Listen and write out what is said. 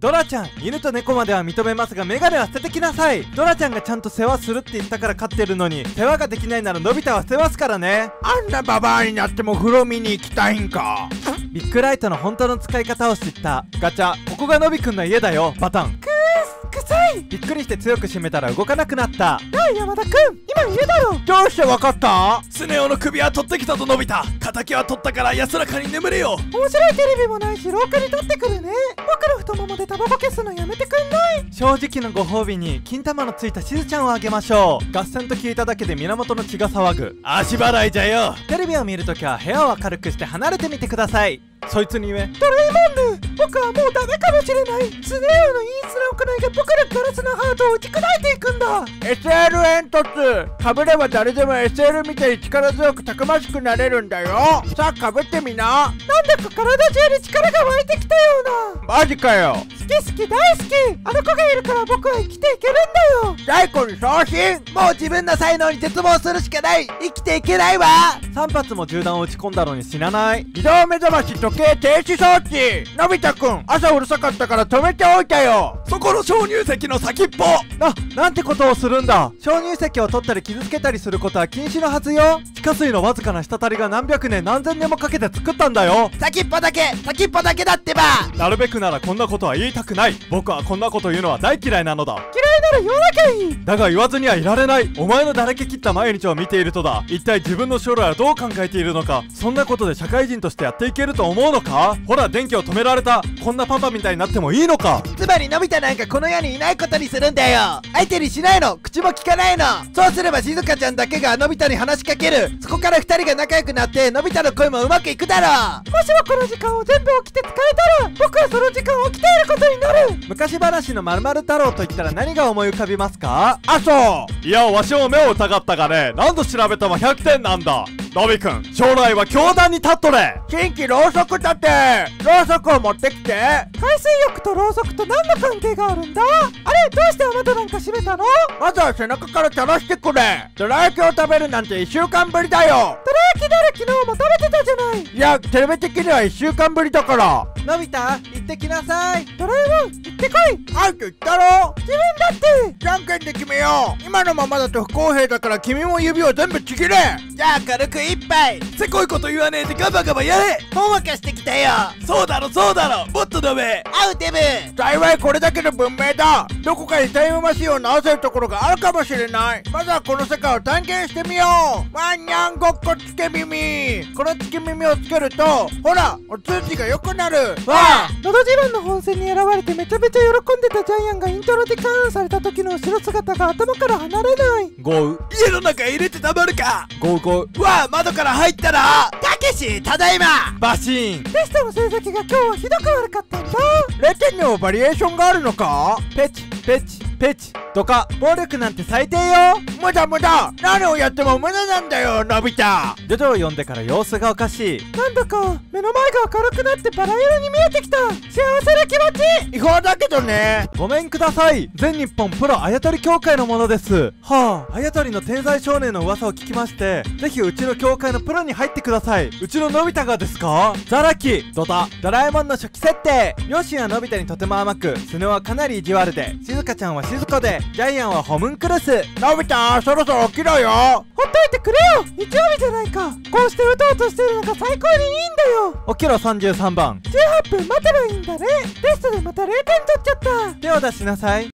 ドラちゃん、犬と猫までは認めますがメガネは捨ててきなさい。ドラちゃんがちゃんと世話するって言ったから飼ってるのに、世話ができないならのび太は捨てますからね。 あんなババアになっても風呂見に行きたいんか。 ビッグライトの本当の使い方を知った。ガチャ、ここがのびくんの家だよ。バタン。臭い。びっくりして強く閉めたら動かなくなった。なあ山田くん、今家だろ。 どうしてわかった？ スネ夫の首は取ってきたとのび太。敵は取ったから安らかに眠れよ。 面白いテレビもないし廊下に取ってくるね。僕の太ももでタバコ消すのやめてくんない？正直のご褒美に金玉のついたしずちゃんをあげましょう。合戦と聞いただけで源の血が騒ぐ。 足払いじゃよ。 テレビを見るときは部屋を明るくして離れてみてください。そいつに言え。ドラえもんぬ、僕はもうダメかもしれない。スネ夫の陰湿な行いが僕のガラスのハートを打ち砕いていくんだ。 SL 煙突かぶれば誰でも SL みたいに力強くたくましくなれるんだよ。さあかぶってみな。 なんだか体中に力が湧いてきたような。 マジかよ。 好き大好き。あの子がいるから僕は生きていけるんだよ。 大根に送信。 もう自分の才能に絶望するしかない。生きていけないわ。 3発も銃弾を撃ち込んだのに死なない。 移動目覚まし時計停止装置。のび太くん、朝うるさかったから止めておいたよ。 そこの鍾乳石の先っぽ。 なんてことをするんだ。鍾乳石を取ったり傷つけたりすることは禁止のはずよ。地下水のわずかな滴りが何百年何千年もかけて作ったんだよ。 先っぽだけだってば。 なるべくならこんなことは言いたくない。僕はこんなこと言うのは大嫌いなのだ。嫌いなら言わなきゃいい。だが言わずにはいられない。お前のだらけ切った毎日を見ているとだ。一体自分の将来はどう考えているのか。そんなことで社会人としてやっていけると思うのか。ほら電気を止められた。こんなパパみたいになってもいいのか。 つまりのび太なんかこの世にいないことにするんだよ。相手にしないの。口も聞かないの。そうすればしずかちゃんだけがのび太に話しかける。そこから2人が仲良くなってのび太の恋もうまくいくだろう。 もしもこの時間を全部起きて使えたら僕はその時間起きていることになる。昔話のまるまる太郎と言ったら何が思い浮かびますか？ あ、そう。 いや、わしも目を疑ったがね、何度調べても100点なんだ。のびくん、将来は教壇に立っとれ。 新規ろうそく立て。ろうそくを持ってきて。 海水浴とろうそくと何の関係があるんだ？あれ、どうして雨戸なんか閉めたの？ まずは背中から垂らしてくれ。どら焼きを食べるなんて1週間ぶりだよ。 どら焼きなら昨日も食べてたじゃない。 いや、テレビ的には1週間ぶりだから。 のび太、行ってきなさい。ドラえもん、行ってこい。 はいと言ったろ。 自分だって。 じゃんけんで決めよう。今のままだと不公平だから君も指を全部ちぎれ。 じゃあ軽く一杯。せこいこと言わねえでガバガバやれ。ほんわかしてきたよ。そうだろもっと飲め。アウテム。 幸いこれだけの文明だ。どこかにタイムマシンを直せるところがあるかもしれない。まずはこの世界を探検してみよう。ワンニャンごっこつけ耳。このつけ耳をつけるとほらお通じが良くなる。 わあ、のど自慢の本戦に選ばれてめちゃめちゃ喜んでたジャイアンがイントロでカーンされた時の後ろ姿が頭から離れない。 豪雨。家の中入れてたまるか。 豪雨。 わあ、窓から入ったらたけしただいま。 バシーン。テストの成績が今日はひどく悪かったんだ。 0点にもバリエーションがあるのか。 ペチペチペチとか暴力なんて最低よ。 無駄何をやっても無駄なんだよのび太。 ジョジョを読んでから様子がおかしい。なんだか目の前が明るくなってバラ色に見えてきた。幸せな気持ち。 違法だけどね。 ごめんください。全日本プロあやとり協会のものです。はあ、あやとりの天才少年の噂を聞きまして、ぜひうちの協会のプロに入ってください。うちののび太がですか？ザラキドタドラえもんの初期設定。両親はのび太にとても甘く、スネ夫はかなり意地悪で、しずかちゃんは静かで、ジャイアンはホムンクルス。 のび太、そろそろ起きろよ。 ほっといてくれよ。日曜日じゃないか。こうしてうとうとしてるのが最高にいいんだよ。起きろ33番。18分待てばいいんだね。テストでまた0点取っちゃった。手を出しなさい。